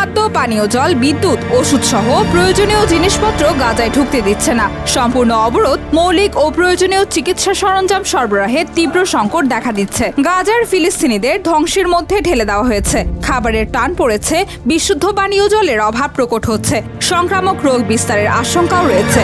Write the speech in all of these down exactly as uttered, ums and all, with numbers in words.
খাদ্য, পানীয় জল, বিদ্যুৎ, ওষুধ সহ প্রয়োজনীয় জিনিসপত্র গাজায় ঢুকতে দিচ্ছে না। সম্পূর্ণ অবরোধ মৌলিক ও প্রয়োজনীয় চিকিৎসা সরঞ্জাম সরবরাহের তীব্র সংকট দেখা দিচ্ছে। গাজার ফিলিস্তিনিদের ধ্বংসের মধ্যে ঢেলে দেওয়া হয়েছে। খাবারের টান পড়েছে, বিশুদ্ধ পানীয় জলের অভাব প্রকট হচ্ছে, সংক্রামক রোগ বিস্তারের আশঙ্কাও রয়েছে।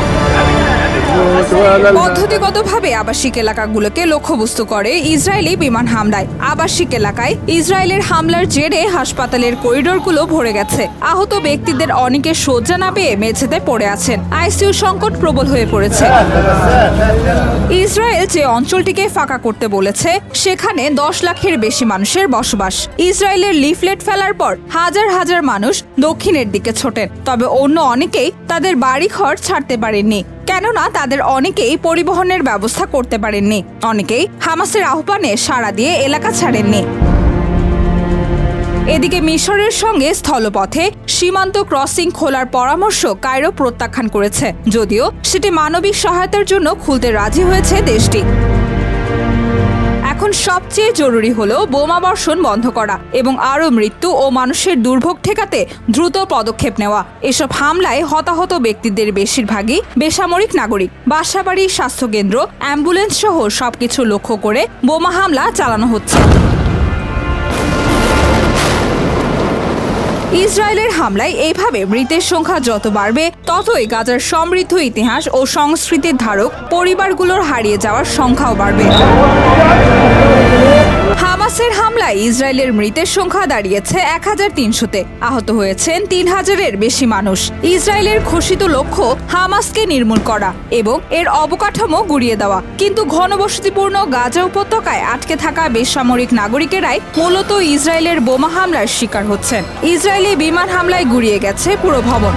পদ্ধতিগতভাবে আবাসিক এলাকাগুলোকে লক্ষ্যবস্তু করে ইসরায়েলি বিমান হামলায়। আবাসিক এলাকায় ইসরায়েলের হামলার জেরে হাসপাতালের করিডোরগুলো ভরে গেছে। আহত ব্যক্তিদের অনেকে শয্যা না পেয়ে মেঝেতে পড়ে আছেন। আইসিইউ সংকট প্রবল হয়ে পড়েছে। ইসরায়েল যে অঞ্চলটিকে ফাঁকা করতে বলেছে সেখানে দশ লাখের বেশি মানুষের বসবাস। ইসরায়েলের লিফলেট ফেলার পর হাজার হাজার মানুষ দক্ষিণের দিকে ছোটেন, তবে অন্য অনেকেই তাদের বাড়িঘর ছাড়তে পারেননি, কেননা তাদের অনেকেই পরিবহনের ব্যবস্থা করতে পারেননি। অনেকেই হামাসের আহ্বানে সাড়া দিয়ে এলাকা ছাড়েননি। এদিকে মিশরের সঙ্গে স্থলপথে সীমান্ত ক্রসিং খোলার পরামর্শ কায়রো প্রত্যাখ্যান করেছে, যদিও সেটি মানবিক সহায়তার জন্য খুলতে রাজি হয়েছে দেশটি। এখন সবচেয়ে জরুরি হলো বোমা বর্ষণ বন্ধ করা এবং আরও মৃত্যু ও মানুষের দুর্ভোগ ঠেকাতে দ্রুত পদক্ষেপ নেওয়া। এসব হামলায় হতাহত ব্যক্তিদের বেশিরভাগই বেসামরিক নাগরিক। বাসাবাড়ি, স্বাস্থ্যকেন্দ্র, অ্যাম্বুলেন্স সহ সবকিছু লক্ষ্য করে বোমা হামলা চালানো হচ্ছে। ইসরায়েলের হামলায় এইভাবে মৃতের সংখ্যা যত বাড়বে ততই গাজার সমৃদ্ধ ইতিহাস ও সংস্কৃতির ধারক পরিবারগুলোর হারিয়ে যাওয়ার সংখ্যাও বাড়বে। হামাসের হামলায় ইসরায়েলের মৃতের সংখ্যা দাঁড়িয়েছে এক হাজার তিনশোতে। আহত হয়েছেন তিন হাজারের বেশি মানুষ। ইসরায়েলের ঘোষিত লক্ষ্য হামাসকে নির্মূল করা এবং এর অবকাঠামো গুড়িয়ে দেওয়া, কিন্তু ঘনবসতিপূর্ণ গাজা উপত্যকায় আটকে থাকা বেসামরিক নাগরিকেরাই মূলত ইসরায়েলের বোমা হামলার শিকার হচ্ছেন। ইসরায়েলি বিমান হামলায় গুড়িয়ে গেছে পুরো ভবন।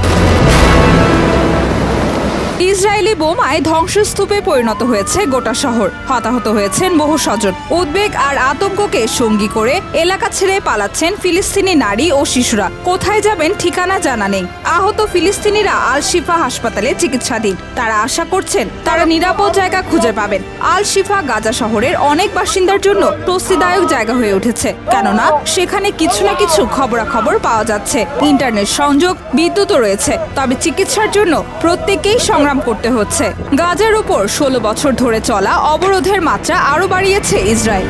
ইসরায়েলি বোমায় ধ্বংসস্তূপে পরিণত হয়েছে গোটা শহর। হতাহত হয়েছেন বহু স্বজন। উদ্বেগ আর আতঙ্ককে সঙ্গী করে এলাকা ছেড়ে পালাচ্ছেন ফিলিস্তিনি নারী ও শিশুরা। কোথায় যাবেন ঠিকানা জানা নেই। আহত ফিলিস্তিনিরা আল শিফা হাসপাতালে চিকিৎসাধীন। তারা আশা করছেন তারা নিরাপদ জায়গা খুঁজে পাবেন। আল শিফা গাজা শহরের অনেক বাসিন্দার জন্য স্বস্তিদায়ক জায়গা হয়ে উঠেছে, কেননা সেখানে কিছু না কিছু খবরাখবর পাওয়া যাচ্ছে। ইন্টারনেট সংযোগ, বিদ্যুৎও রয়েছে, তবে চিকিৎসার জন্য প্রত্যেকেই সংগ্রাম করতে হচ্ছে। গাজার উপর ষোলো বছর ধরে চলা অবরোধের মাত্রা আরো বাড়িয়েছে ইসরায়েল।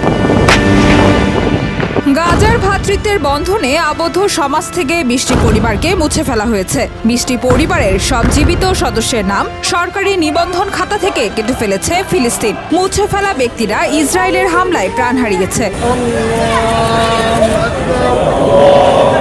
গাজার ভ্রাতৃত্বের বন্ধনে আবদ্ধ সমাজ থেকে বিশটি পরিবারকে মুছে ফেলা হয়েছে। বিশটি পরিবারের সব জীবিত সদস্যের নাম সরকারি নিবন্ধন খাতা থেকে কেটে ফেলেছে ফিলিস্তিন। মুছে ফেলা ব্যক্তিরা ইসরায়েলের হামলায় প্রাণ হারিয়েছে।